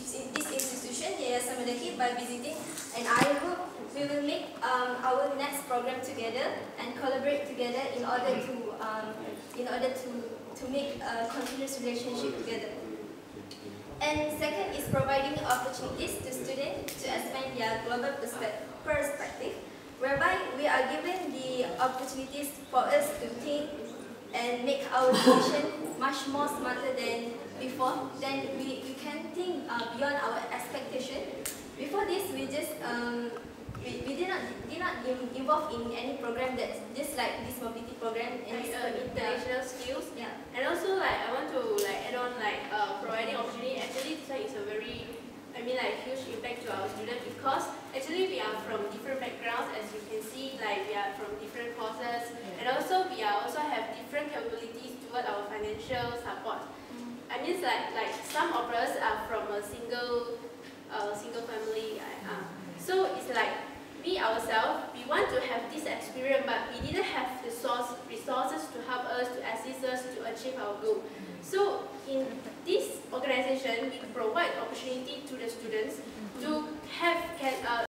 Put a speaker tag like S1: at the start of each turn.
S1: this institution, Yayasan Mendaki, by visiting, and I hope we will make our next program together and collaborate together in order to make a continuous relationship together. And second is providing opportunities to students to expand their global perspective, whereby we are given the opportunities for us to think and make our decision much more smarter than before. Then we can think beyond our expectation. Before this, we just we did not involve in any program that's just like this mobility program and
S2: international skills.
S1: Yeah.
S2: And also like I want to add on providing opportunity. Actually, this one is a very huge impact to our students, because actually we are from different backgrounds, as you can see, we are from different courses, and also we also have different capabilities toward our financial support. I mean, like some of us are from a single family, so it's like we ourselves, we want to have this experience, but we didn't have the resources to help us, to assist us to achieve our goal. So in this organization, we provide opportunity to the students to